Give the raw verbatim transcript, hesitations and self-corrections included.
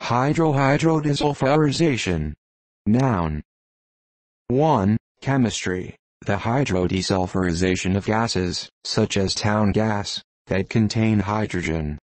Hydrohydrodesulphurization. Noun. one. Chemistry. The hydrodesulphurization of gases, such as town gas, that contain hydrogen.